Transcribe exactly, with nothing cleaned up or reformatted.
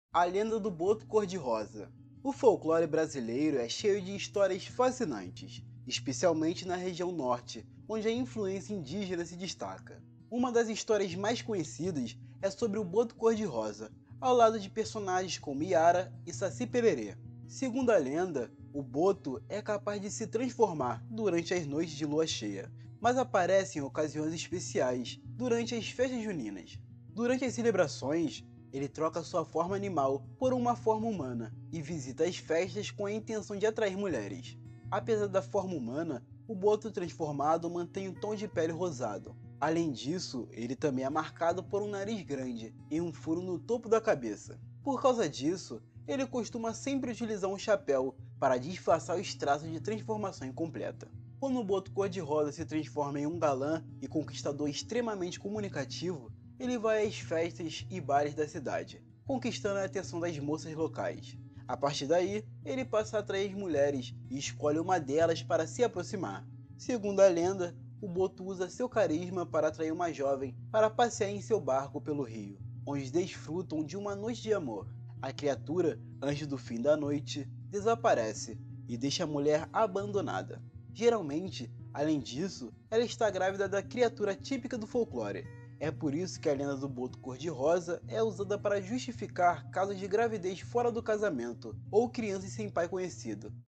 A lenda do boto cor-de-rosa. O folclore brasileiro é cheio de histórias fascinantes, especialmente na região norte, onde a influência indígena se destaca. Uma das histórias mais conhecidas é sobre o boto cor-de-rosa, ao lado de personagens como Iara e Saci Pererê. Segundo a lenda, o boto é capaz de se transformar durante as noites de lua cheia, mas aparece em ocasiões especiais, durante as festas juninas. Durante as celebrações, ele troca sua forma animal por uma forma humana e visita as festas com a intenção de atrair mulheres. Apesar da forma humana, o boto transformado mantém um tom de pele rosado. Além disso, ele também é marcado por um nariz grande e um furo no topo da cabeça. Por causa disso, ele costuma sempre utilizar um chapéu para disfarçar os traços de transformação incompleta. Quando o boto cor-de-rosa se transforma em um galã e conquistador extremamente comunicativo, ele vai às festas e bares da cidade, conquistando a atenção das moças locais. A partir daí, ele passa a atrair as mulheres e escolhe uma delas para se aproximar. Segundo a lenda, o boto usa seu carisma para atrair uma jovem para passear em seu barco pelo rio, onde desfrutam de uma noite de amor. A criatura, antes do fim da noite, desaparece e deixa a mulher abandonada. Geralmente, além disso, ela está grávida da criatura típica do folclore. É por isso que a lenda do boto cor-de-rosa é usada para justificar casos de gravidez fora do casamento ou crianças sem pai conhecido.